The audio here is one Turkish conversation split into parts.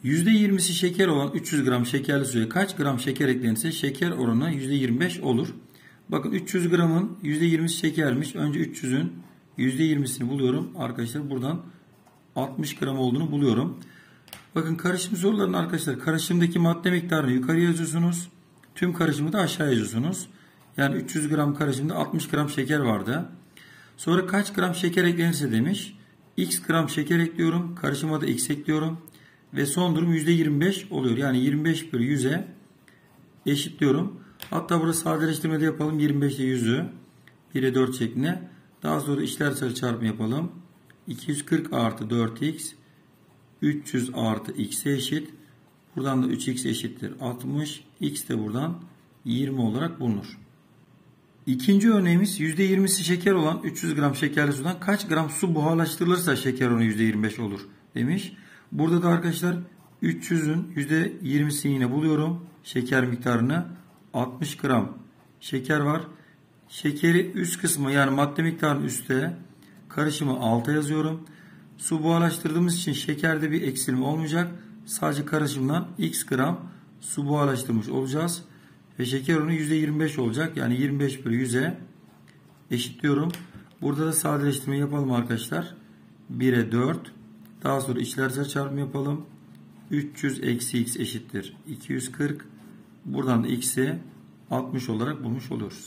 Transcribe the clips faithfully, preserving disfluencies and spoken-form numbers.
yüzde yirmisi şeker olan üç yüz gram şekerli suya kaç gram şeker eklenirse şeker oranı yüzde yirmi beş olur. Bakın üç yüz gramın yüzde yirmisi şekermiş. Önce üç yüzün yüzde yirmisini buluyorum. Arkadaşlar buradan altmış gram olduğunu buluyorum. Bakın karışım sorularının arkadaşlar karışımdaki madde miktarını yukarıya yazıyorsunuz. Tüm karışımı da aşağı yazıyorsunuz. Yani üç yüz gram karışımda altmış gram şeker vardı. Sonra kaç gram şeker eklenirse demiş. X gram şeker ekliyorum. Karışıma da X ekliyorum. Ve son durum yüzde yirmi beş oluyor. Yani yirmi beş bölü yüze eşitliyorum. Hatta burada sadeleştirmede yapalım. yirmi beş ile yüzü bire dört şeklinde. Daha sonra işler çarpımı yapalım. iki yüz kırk artı dört x üç yüz artı x'e eşit. Buradan da üç x eşittir altmış. X de buradan yirmi olarak bulunur. İkinci örneğimiz yüzde yirmisi şeker olan üç yüz gram şekerli sudan kaç gram su buharlaştırılırsa şeker oranı yüzde yirmi beş olur demiş. Burada da arkadaşlar üç yüzün yüzde yirmisini yine buluyorum. Şeker miktarını altmış gram şeker var. Şekeri üst kısmı yani madde miktarının üstte, karışımı alta yazıyorum. Su buharlaştırdığımız için şekerde bir eksilme olmayacak. Sadece karışımdan x gram su buharlaştırmış olacağız. Ve şeker oranı yüzde yirmi beş olacak. Yani yirmi beş bölü yüze eşitliyorum. Burada da sadeleştirme yapalım arkadaşlar. bire dört. Daha sonra içler çarpımı yapalım. üç yüz eksi x eşittir iki yüz kırk. Buradan da x'i altmış olarak bulmuş oluruz.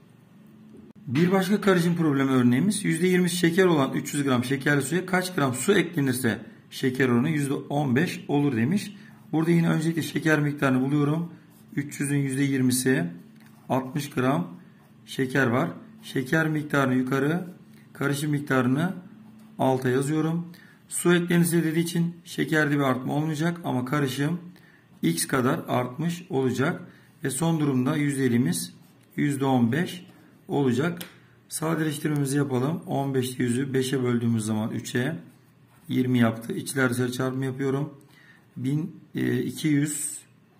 Bir başka karışım problemi örneğimiz yüzde yirmisi şeker olan üç yüz gram şekerli suya kaç gram su eklenirse şeker oranı yüzde on beş olur demiş. Burada yine öncelikle şeker miktarını buluyorum. üç yüzün yüzde yirmisi altmış gram şeker var. Şeker miktarını yukarı, karışım miktarını alta yazıyorum. Su eklenirse dediği için şekerde bir artma olmayacak ama karışım x kadar artmış olacak. Ve son durumda yüzdeliğimiz yüzde on beş olacak. Sadeleştirmemizi yapalım. on beş yüzü beşe böldüğümüz zaman üçe yirmi yaptı. İçler dışarı çarpımı yapıyorum. bin iki yüz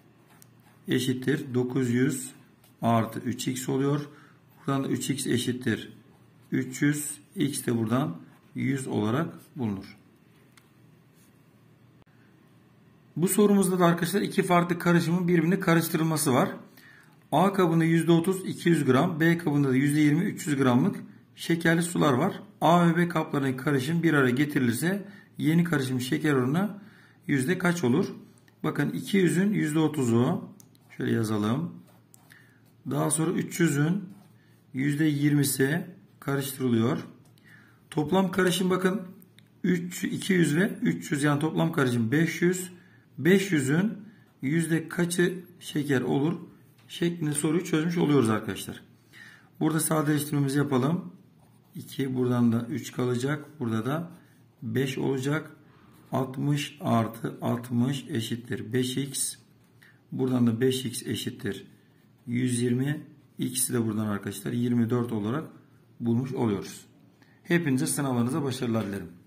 eşittir dokuz yüz artı üç x oluyor. Buradan da üç x eşittir üç yüz. X de buradan yüz olarak bulunur. Bu sorumuzda da arkadaşlar iki farklı karışımın birbirine karıştırılması var. A kabında yüzde otuz iki yüz gram, B kabında da yüzde yirmi üç yüz gramlık şekerli sular var. A ve B kaplarındaki karışım bir araya getirilirse yeni karışım şeker oranı yüzde kaç olur? Bakın iki yüzün yüzde otuzu şöyle yazalım. Daha sonra üç yüzün yüzde yirmisi karıştırılıyor. Toplam karışım bakın iki yüz ve üç yüz yani toplam karışım beş yüz. beş yüzün yüzde kaçı şeker olur şeklinde soruyu çözmüş oluyoruz arkadaşlar. Burada sadeleştirmemizi yapalım. iki buradan da üç kalacak. Burada da beş olacak. altmış artı altmış eşittir beş x. Buradan da beş x eşittir yüz yirmi. X'i de buradan arkadaşlar yirmi dört olarak bulmuş oluyoruz. Hepinize sınavlarınıza başarılar dilerim.